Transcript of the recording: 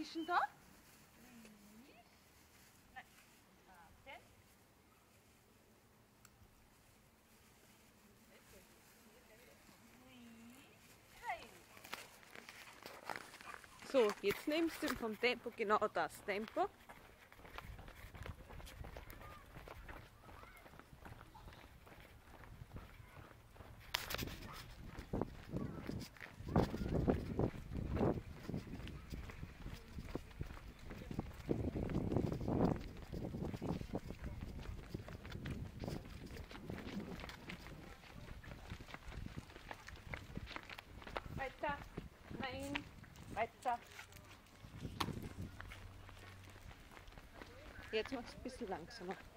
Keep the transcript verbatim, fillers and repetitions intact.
ist denn da? So, jetzt nimmst du vom Tempo genau das Tempo. Weiter, nein, weiter. Jetzt machst du ein bisschen langsamer.